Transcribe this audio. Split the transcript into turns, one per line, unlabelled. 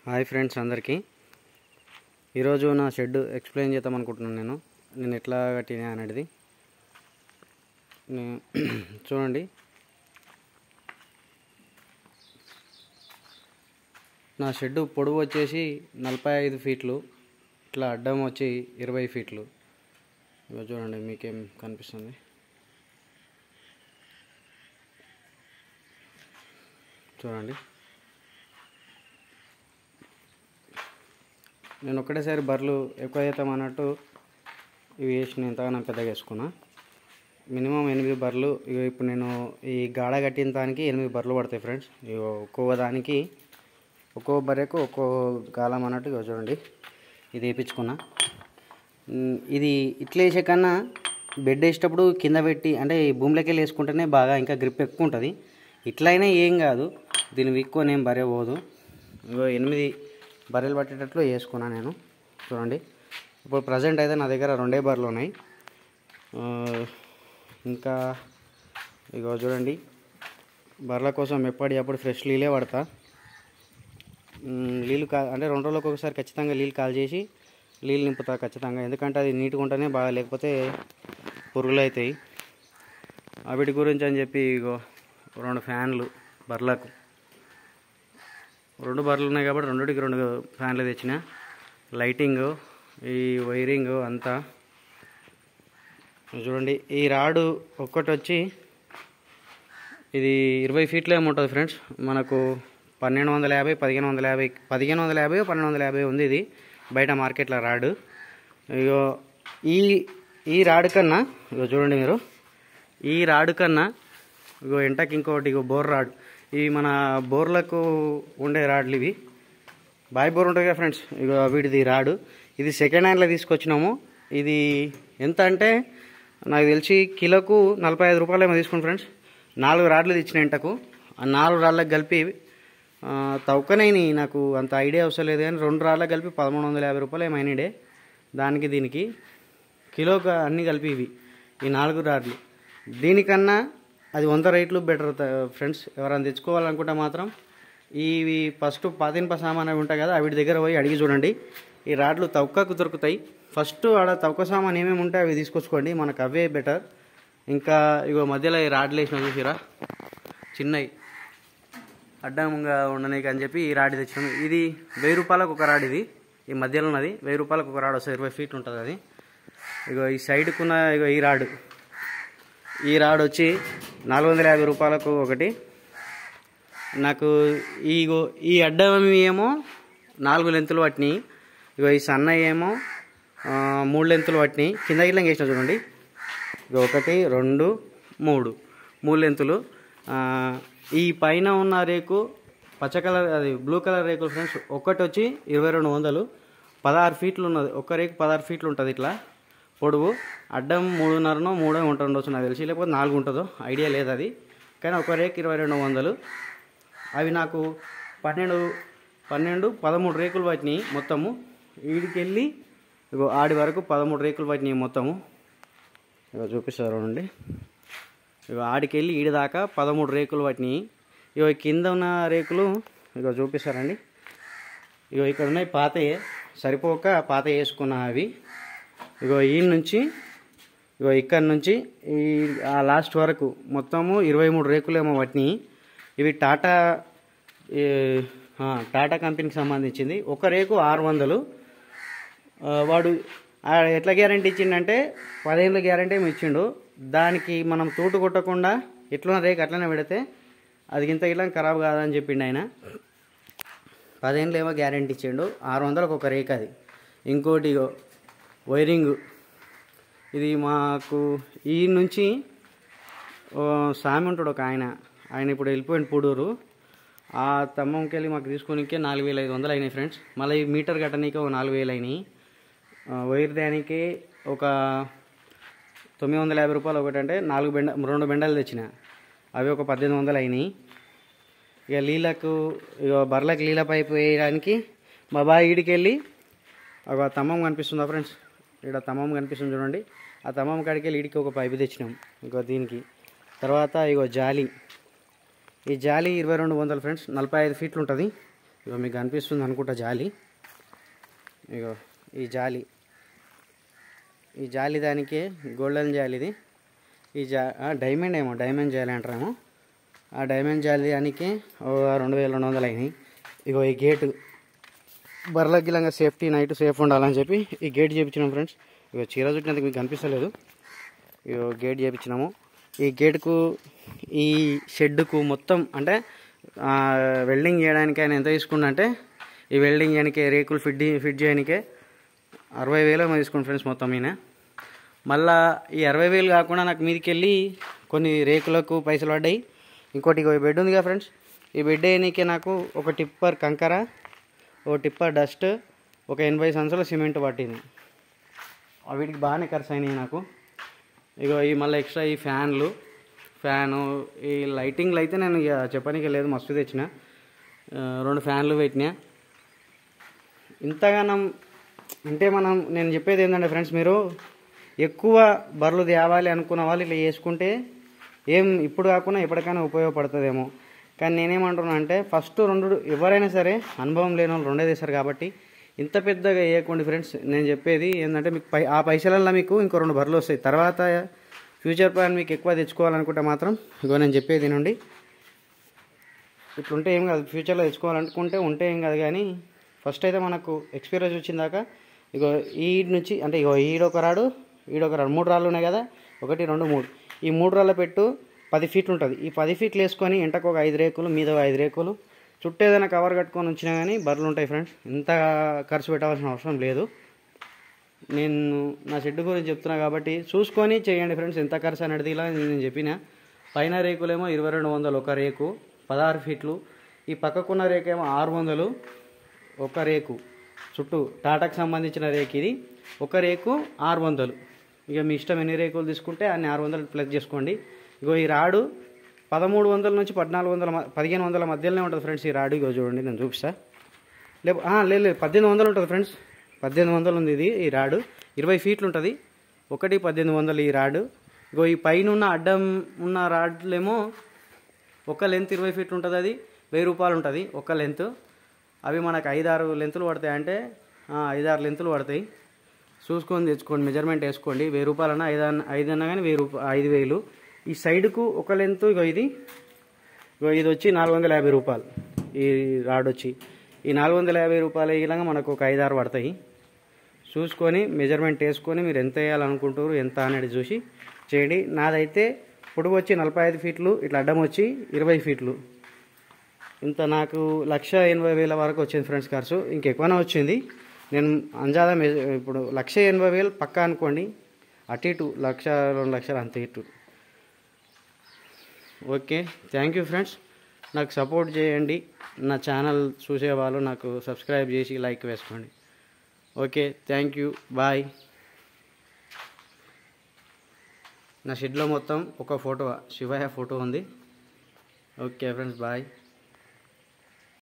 Hi friends అందరికీ ఈరోజు నా షెడ్ ఎక్స్ప్లెయిన్ చేద్దాం అనుకుంటున్నాను నేను ఎట్లా కట్టినా అనేది చూడండి. నా షెడ్ పొడవు వచ్చేసి 45 ఫీట్లు, ఇట్లా అడ్డం వచ్చి 20 ఫీట్లు. ఇగో చూడండి, మీకేం కనిపిస్తుంది? చూడండి, నేను ఒక్కటేసారి బర్రెలు ఎక్కువ చేద్దామన్నట్టు ఇవి వేసిన ఇంతగా పెద్దగా వేసుకున్నా. మినిమం 8 బర్రెలు. ఇప్పుడు నేను ఈ గాడ కట్టిన దానికి 8 బర్రెలు పడతాయి ఫ్రెండ్స్. ఒక్కో దానికి ఒక్కో బర్రెకు ఒక్కో గాలం అన్నట్టు చూడండి, ఇది వేయించుకున్నా. ఇది ఇట్లా వేసే కన్నా బెడ్ వేసేటప్పుడు కింద పెట్టి అంటే ఈ భూమిలోకి వెళ్ళి వేసుకుంటేనే బాగా ఇంకా గ్రిప్ ఎక్కువ ఉంటుంది. ఇట్లయినా ఏం కాదు, దీని ఎక్కువ నేను బర్రె పోదు. 8 బర్రెలు పట్టేటట్లు వేసుకున్నా నేను. చూడండి, ఇప్పుడు ప్రజెంట్ అయితే నా దగ్గర 2 బర్రెలు ఉన్నాయి. ఇంకా ఇగో చూడండి, బర్రెల కోసం ఎప్పటికప్పుడు ఫ్రెష్ నీళ్ళే పడతా. నీళ్ళు అంటే 2 రోజులకు ఒకసారి ఖచ్చితంగా నీళ్ళు కాల్ చేసి నీళ్ళు నింపుతా ఖచ్చితంగా. ఎందుకంటే అది నీట్గా ఉంటేనే బాగా, లేకపోతే పురుగులు అవుతాయి. వీటి గురించి అని చెప్పి ఇగో 2 ఫ్యాన్లు బర్రెలకు. 2 బర్రెలు ఉన్నాయి కాబట్టి 2 ఫ్యాన్లు తెచ్చిన. లైటింగ్, ఈ వైరింగ్ అంతా చూడండి. ఈ రాడు ఒక్కటి వచ్చి ఇది 20 ఫీట్లు ఏముంటుంది ఫ్రెండ్స్. మనకు 1250, 1550, 1250 ఉంది ఇది బయట మార్కెట్లో రాడు. ఇగో ఈ రాడు కన్నా ఇగో చూడండి మీరు, ఈ రాడు కన్నా ఇగో ఎంటకి ఇంకోటి ఇగో బోర్ రాడు. ఇవి మన బోర్లకు ఉండే రాడ్లు ఇవి. బాయ్ బోర్ ఉంటుంది కదా ఫ్రెండ్స్, ఇక వీటిది రాడు. ఇది సెకండ్ హ్యాండ్లో తీసుకొచ్చినాము. ఇది ఎంత అంటే నాకు తెలిసి కిలోకు 45 రూపాయలు ఏమో తీసుకుని ఫ్రెండ్స్. 4 రాడ్లు తెచ్చిన ఎంటకు. ఆ 4 రాళ్ళకి కలిపి తవ్వుకనైనా నాకు అంత ఐడియా అవసరం లేదు, కానీ 2 రాళ్ళకి కలిపి 1350 రూపాయలు ఏమైనాడే. దానికి దీనికి కిలోకి అన్నీ కలిపి ఇవి ఈ 4 రాడ్లు. దీనికన్నా అది 100 రేట్లు బెటర్ ఫ్రెండ్స్. ఎవరైనా తెచ్చుకోవాలనుకుంటే మాత్రం ఇవి ఫస్ట్ పాతింప సామాన్ అవి ఉంటాయి కదా, వీటి దగ్గర పోయి అడిగి చూడండి. ఈ రాడ్లు తవ్వకు దొరుకుతాయి. ఫస్ట్ ఆడ తవ్వక సామాన్ ఏమేమి ఉంటాయి అవి తీసుకొచ్చుకోండి, మనకు అవే బెటర్. ఇంకా ఇగో మధ్యలో ఈ రాడ్లు వేసిన చూసిరా, చిన్నవి అడ్డంగా ఉండనీకి అని చెప్పి ఈ రాడ్ తెచ్చినాము. ఇది 1000 రూపాయలకు ఒక రాడ్. ఇది ఈ మధ్యలో ఉన్నది 1000 రూపాయలకు ఒక రాడ్ వస్తుంది. 20 ఫీట్లు ఉంటుంది అది. ఇగో ఈ సైడ్కున్న ఇగో ఈ రాడ్ వచ్చి 450 రూపాయలకు ఒకటి. నాకు ఈ అడ్డం ఏమో 4 లెంతులు పట్టినాయి. ఇగో ఈ సన్న ఏమో 3 లెంతులు పట్టినాయి. కింద గిట్ల వేసిన చూడండి, ఇగో 1, 2, 3 లెంతులు. ఈ పైన ఉన్న రేకు పచ్చ కలర్, అది బ్లూ కలర్ రేకులు ఫ్రెండ్స్. ఒక్కటి వచ్చి 2200, 16 ఫీట్లు ఉన్నది. ఒక్క రేకు 16 ఫీట్లు ఉంటుంది ఇట్లా పొడవు. అడ్డం 3.5 ఉండొచ్చు నాకు తెలిసి, లేకపోతే 4 ఉంటుందో ఐడియా లేదు అది. కానీ ఒక రేకు 2200. అవి నాకు 13 రేకులు పట్టినాయి మొత్తము. వీడికెళ్ళి ఇగో ఆడి వరకు 13 రేకులు పట్టినాయి మొత్తము. ఇగో చూపిస్తారు అండి, ఇగో ఆడికెళ్ళి ఈడి దాకా 13 రేకులు పట్టినాయి. ఇగో కింద ఉన్న రేకులు ఇగో చూపిస్తారండి. ఇగో ఇక్కడ ఉన్నాయి పాతయే, సరిపోక పాత వేసుకున్న అవి. ఇగో ఈ నుంచి ఇగో ఇక్కడ నుంచి ఆ లాస్ట్ వరకు మొత్తము 23 రేకులు ఏమో పట్టినాయి. ఇవి టాటా కంపెనీకి సంబంధించింది. ఒక రేకు 600. వాడు ఎట్లా గ్యారంటీ ఇచ్చిండంటే 10 ఏళ్ళ గ్యారంటీ ఏమి ఇచ్చిండు. దానికి మనం తూటు కొట్టకుండా ఎట్లున్న రేకు అట్లనే పెడితే అది ఇంత ఇట్లా ఖరాబ్ కాదని చెప్పిండు ఆయన. 10 ఏళ్ళు ఏమో గ్యారంటీ ఇచ్చిండు. 600కు ఒక రేకు అది. ఇంకోటి వైరింగ్, ఇది మాకు ఈ నుంచి సామి ఉంటాడు ఒక ఆయన ఇప్పుడు వెళ్ళిపోయింది పూడూరు. ఆ తమ్మంకి వెళ్ళి మాకు తీసుకోనికే 4500 అయినాయి ఫ్రెండ్స్. మళ్ళీ ఈ మీటర్ కట్టనీకే ఒక 4000 అయినాయి. వైర్ దానికి ఒక 950 రూపాయలు ఒకటి. అంటే 2 బెండలు తెచ్చిన, అవి ఒక 1800 అయినాయి. ఇక నీళ్ళకు బర్రెలకు నీళ్ళ పైపు వేయడానికి మా బాగా ఈడికెళ్ళి ఒక తమ్మం కనిపిస్తుందా ఫ్రెండ్స్, ఇక్కడ తమ్మం కనిపిస్తుంది చూడండి. ఆ తమ్మం కాడికి వెళ్ళి ఈడికి ఒక పైపు తెచ్చినాం. దీనికి తర్వాత జాలి. ఈ జాలి 2200 ఫ్రెండ్స్. 45 ఫీట్లు ఉంటుంది. ఇగో మీకు కనిపిస్తుంది అనుకుంటా జాలి. ఇగో ఈ జాలి దానికి గోల్డెన్ జాలి ఇది. ఈ డైమండ్ జాలి అంటారేమో. ఆ డైమండ్ జాలి దానికి 2200 అయినాయి. ఇగో ఈ గేటు బర్రెలకి గిలంగా సేఫ్టీ నైట్ సేఫ్ ఉండాలని చెప్పి ఈ గేట్ చేయించినాం ఫ్రెండ్స్. ఇగో చీర చుట్టినందుకు మీకు కనిపిస్తలేదు. ఇగో గేట్ చేయించినాము. ఈ గేటుకు ఈ షెడ్కు మొత్తం అంటే వెల్డింగ్ చేయడానికి ఆయన ఎంత తీసుకుంటే ఈ వెల్డింగ్ చేయడానికి రేకులు ఫిట్ చేయడానికే 60,000 తీసుకుంటాం ఫ్రెండ్స్ మొత్తం ఈయన. మళ్ళీ ఈ 60,000 కాకుండా నాకు మీదకి వెళ్ళి కొన్ని రేకులకు పైసలు పడ్డాయి. ఇంకోటి ఇగో ఈ బెడ్ ఉంది కదా ఫ్రెండ్స్, ఈ బెడ్ వేయడానికే నాకు ఒక టిప్పర్ కంకర, ఒక టిప్పర్ డస్ట్, ఒక 80 సంచుల సిమెంట్ పట్టింది. వీటికి బాగానే ఖర్చు అయినాయి నాకు. ఇగో ఈ మళ్ళీ ఎక్స్ట్రా ఈ ఫ్యాను ఈ లైటింగ్లు అయితే నేను ఇక చెప్పడానికి లేదు, మస్తు తెచ్చిన. 2 ఫ్యాన్లు పెట్టినా. ఇంతగానం అంటే నేను చెప్పేది ఏంటంటే ఫ్రెండ్స్, మీరు ఎక్కువ బర్రెలు తేవాలి అనుకున్న వాళ్ళు ఇట్లా చేసుకుంటే ఇప్పుడు కాకుండా ఎప్పటికైనా ఉపయోగపడుతుందేమో. కానీ నేనేమంటున్నా అంటే ఫస్ట్ 2 ఎవరైనా సరే అనుభవం లేని వాళ్ళు 2 చేస్తారు కాబట్టి ఇంత పెద్దగా వేయకండి ఫ్రెండ్స్. నేను చెప్పేది ఏంటంటే మీకు ఆ పైసలల్లో మీకు ఇంకో 2 బర్రెలు వస్తాయి. తర్వాత ఫ్యూచర్ ప్లాన్ మీకు ఎక్కువ తెచ్చుకోవాలనుకుంటే మాత్రం ఇగో నేను చెప్పేది నుండి ఇట్లుంటే ఏం కాదు. ఫ్యూచర్లో తెచ్చుకోవాలనుకుంటే ఉంటే ఏం కాదు, కానీ ఫస్ట్ అయితే మనకు ఎక్స్పీరియన్స్ వచ్చిందాక ఇగో ఈ నుంచి అంటే ఇగో ఈడొక రాడు 3 రాళ్ళు ఉన్నాయి కదా, 1 2 3. ఈ 3 రాళ్ళ పెట్టు 10 ఫీట్లు ఉంటుంది. ఈ 10 ఫీట్లు వేసుకొని ఎంటకు ఒక 5 రేకులు, మీద 5 రేకులు చుట్టూ ఏదైనా కవర్ కట్టుకొని ఉంచినా కానీ బర్రెలు ఉంటాయి ఫ్రెండ్స్. ఇంత ఖర్చు పెట్టాల్సిన అవసరం లేదు. నేను నా షెడ్ గురించి చెప్తున్నా కాబట్టి చూసుకొని చేయండి ఫ్రెండ్స్. ఎంత ఖర్చు అనేది ఇలా నేను చెప్పిన. పైన రేకులేమో 2200 ఒక రేకు 16 ఫీట్లు. ఈ పక్కకున్న రేకేమో 600 ఒక రేకు. చుట్టూ టాటాకు సంబంధించిన రేకు ఇది. ఒక రేకు 600. ఇక మీ ఇష్టం ఎన్ని రేకులు తీసుకుంటే అన్ని 600 ప్లస్ చేసుకోండి. ఇగో ఈ రాడు 1300 నుంచి 1500 మధ్యలోనే ఉంటుంది ఫ్రెండ్స్. ఈ రాడు ఇగో చూడండి, నేను చూపిస్తా. లేదు 1800 ఉంటుంది ఫ్రెండ్స్. 1800 ఉంది ఇది. ఈ రాడు 20 ఫీట్లు ఉంటుంది. 1800 ఈ రాడు. ఇగో ఈ పైన ఉన్న అడ్డం ఉన్న రాడ్లేమో ఒక లెంత్ 20 ఫీట్లు ఉంటుంది. అది 1000 రూపాయలు ఉంటుంది ఒక లెంత్. అవి మనకు 5-6 లెంతులు పడతాయి. అంటే 5-6 లెంతులు పడతాయి. చూసుకొని తెచ్చుకోండి, మెజర్మెంట్ వేసుకోండి. 1000 రూపాయలన్నా 5 అన్నా కానీ 5,000. ఈ సైడ్కు ఒక లెంత్ ఇగో ఇది వచ్చి 450 రూపాయలు. ఈ రాడ్ వచ్చి ఈ 450 రూపాయలు ఇలాగా మనకు ఒక 5-6 పడతాయి. చూసుకొని మెజర్మెంట్ వేసుకొని మీరు ఎంత వేయాలనుకుంటారు ఎంత అనేది చూసి చేయండి. నాదైతే పొడుగు వచ్చి 45 ఫీట్లు, ఇట్లా అడ్డం వచ్చి 20 ఫీట్లు. ఇంత నాకు 1,80,000 వరకు వచ్చింది ఫ్రెండ్స్ ఖర్చు. ఇంకెక్కువనే వచ్చింది. నేను అంజాదా ఇప్పుడు 1,80,000 పక్కా అనుకోండి. అటు ఇటు 1,00,000 2 లక్షలు అంత ఇటు. Okay, thank you friends. నాకు సపోర్ట్ చేయండి. నా ఛానల్ చూసేవాళ్ళు నాకు సబ్స్క్రైబ్ చేసి లైక్ వేసుకోండి. Okay, thank you, bye. నా షెడ్లో మొత్తం ఒక ఫోటో శివయ్య ఫోటో ఉంది. Okay friends, bye.